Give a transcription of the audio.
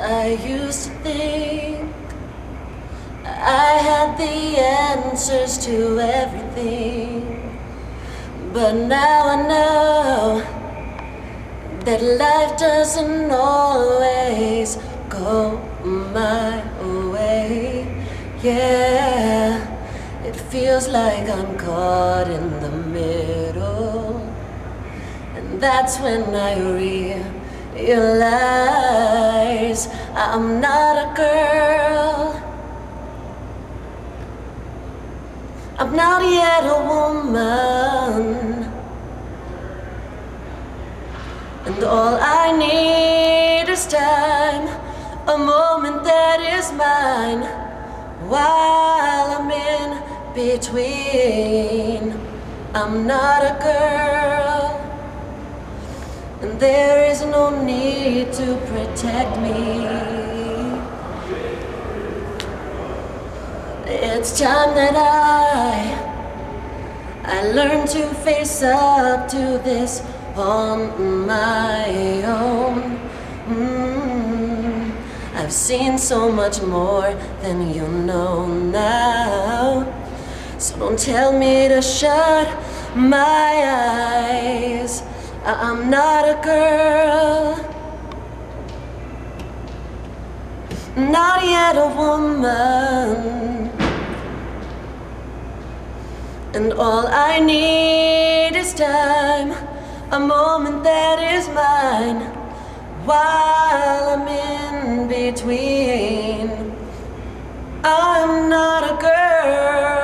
I used to think I had the answers to everything, but now I know that life doesn't always go my way. Yeah, it feels like I'm caught in the middle, and that's when I realize I'm not a girl, I'm not yet a woman, and all I need is time, a moment that is mine, while I'm in between. I'm not a girl, and there is no need to protect me. It's time that I learn to face up to this on my own. I've seen so much more than you know now, so don't tell me to shut my eyes. I'm not a girl, not yet a woman, and all I need is time, a moment that is mine, while I'm in between. I'm not a girl.